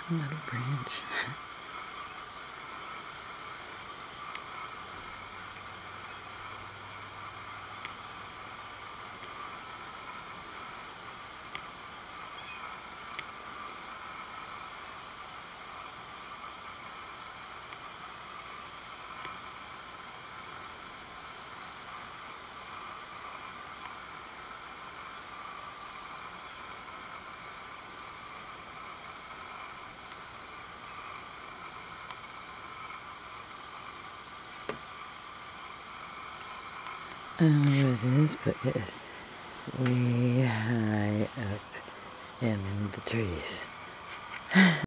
Another branch. I don't know what it is, but it is way high up in the trees.